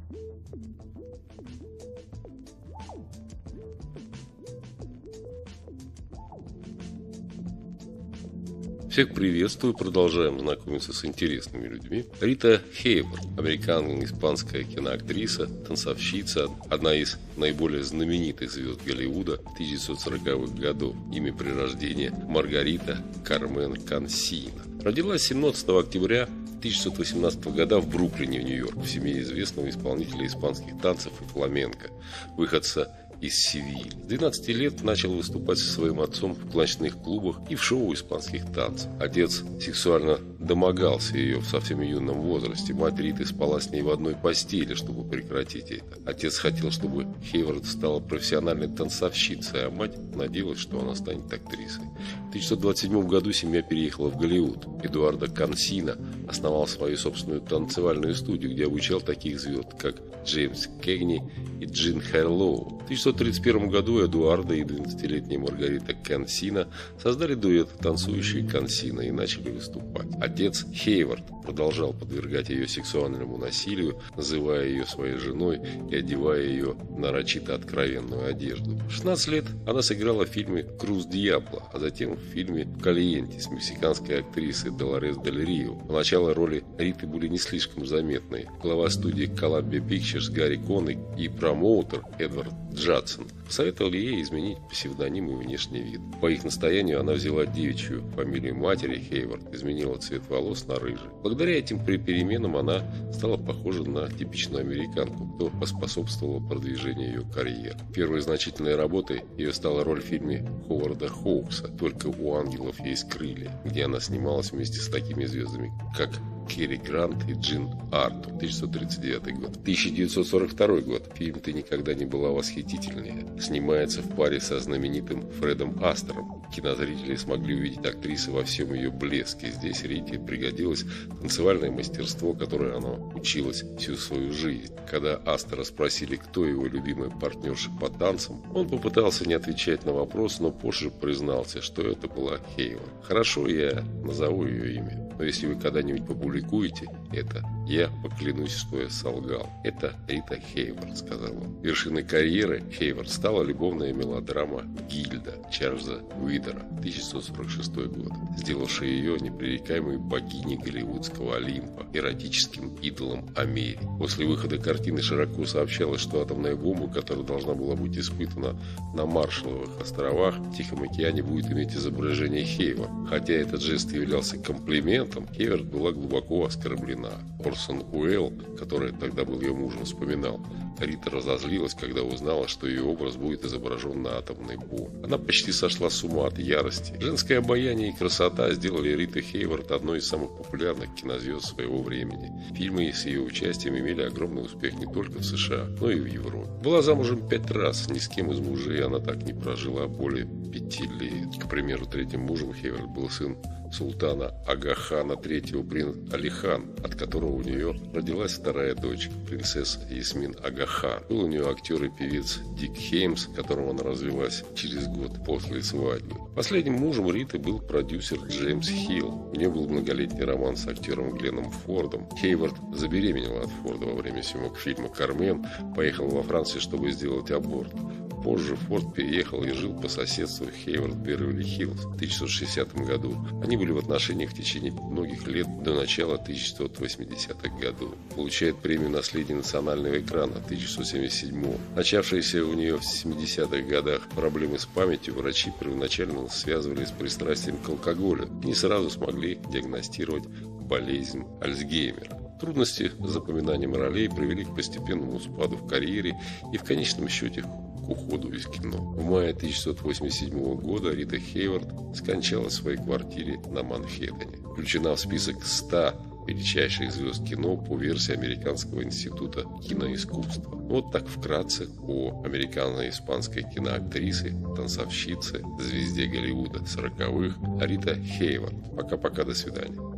Всех приветствую, продолжаем знакомиться с интересными людьми. Рита Хейворт, американо-испанская киноактриса, танцовщица, одна из наиболее знаменитых звезд Голливуда 1940-х годов. Имя при рождении Маргарита Кармен Кансина. Родилась 17 октября 1918 года в Бруклине, Нью-Йорк, в семье известного исполнителя испанских танцев и фламенко, выходца из Севильи. С 12 лет начал выступать со своим отцом в ночных клубах и в шоу испанских танцев. Отец сексуально домогался ее в совсем юном возрасте. Мать Риты спала с ней в одной постели, чтобы прекратить это. Отец хотел, чтобы Хейворт стала профессиональной танцовщицей, а мать надеялась, что она станет актрисой. В 1927 году семья переехала в Голливуд. Эдуардо Кансина основал свою собственную танцевальную студию, где обучал таких звезд, как Джеймс Кэгни и Джин Харлоу. В 1931 году Эдуардо и 12-летняя Маргарита Кансина создали дуэт «Танцующие Кансина» и начали выступать. Отец Хейворт продолжал подвергать ее сексуальному насилию, называя ее своей женой и одевая ее в нарочито откровенную одежду. В 16 лет она сыграла в фильме «Круз Диабло», а затем в фильме «Калиенте» с мексиканской актрисой Долорес Дель Рио. Поначалу роли Риты были не слишком заметные. Глава студии Columbia Pictures Гарри Конник и промоутер Эдвард Джадсон посоветовали ей изменить псевдоним и внешний вид. По их настоянию она взяла девичью фамилию матери Хейворт, изменила цвет волос на рыжий. Благодаря этим переменам она стала похожа на типичную американку, что поспособствовало продвижению ее карьеры. Первой значительной работой ее стала роль в фильме Ховарда Хоукса «Только у ангелов есть крылья», где она снималась вместе с такими звездами, как Керри Грант и Джин Артур. 1939 год. 1942 год. Фильм «Ты никогда не была восхитительнее» снимается в паре со знаменитым Фредом Астером. Кинозрители смогли увидеть актрису во всем ее блеске. Здесь Рите пригодилось танцевальное мастерство, которое она училась всю свою жизнь. Когда Астера спросили, кто его любимая партнерша по танцам, он попытался не отвечать на вопрос, но позже признался, что это была Хейворт. Хорошо, я назову ее имя, но если вы когда-нибудь публикуете это, я поклянусь, что я солгал. Это Рита Хейворт, сказал он. Вершиной карьеры Хейворт стала любовная мелодрама «Гильда» Чарльза Уидера, 1946 год, сделавшая ее непререкаемой богиней голливудского Олимпа, эротическим идолом Америки. После выхода картины широко сообщалось, что атомная бомба, которая должна была быть испытана на Маршалловых островах в Тихом океане, будет иметь изображение Хейворт. Хотя этот жест являлся комплиментом, Хейворт была глубоко оскорблена. Орсон Уэлл, который тогда был ее мужем, вспоминал: Рита разозлилась, когда узнала, что ее образ будет изображен на атомной бомбе. Она почти сошла с ума от ярости. Женское обаяние и красота сделали Риту Хейворт одной из самых популярных кинозвезд своего времени. Фильмы с ее участием имели огромный успех не только в США, но и в Европе. Была замужем 5 раз, ни с кем из мужей она так не прожила более 5 лет. К примеру, третьим мужем Хейворт был сын султана Ага-хана III принц Али-хан, от которого у нее родилась вторая дочь, принцесса Ясмин Ага-хан. Был у нее актер и певец Дик Хеймс, которого она развелась через год после свадьбы. Последним мужем Риты был продюсер Джеймс Хилл. У нее был многолетний роман с актером Гленном Фордом. Хейворт забеременела от Форда во время съемок фильма «Кармен», поехала во Францию, чтобы сделать аборт. Позже Форд переехал и жил по соседству Хейворт в Беверли-Хиллз в 1960 году. Они были в отношениях в течение многих лет до начала 1980-х годов. Получает премию «Наследие национального экрана» 1977. Начавшиеся у нее в 70-х годах проблемы с памятью врачи первоначально связывали с пристрастием к алкоголю и не сразу смогли диагностировать болезнь Альцгеймера. Трудности с запоминанием ролей привели к постепенному спаду в карьере и в конечном счете к уходу из кино. В мае 1987 года Рита Хейворт скончалась в своей квартире на Манхэттене. Включена в список 100 величайших звезд кино по версии Американского института киноискусства. Вот так вкратце о американо-испанской киноактрисе, танцовщице, звезде Голливуда 40-х Рита Хейворт. Пока-пока, до свидания.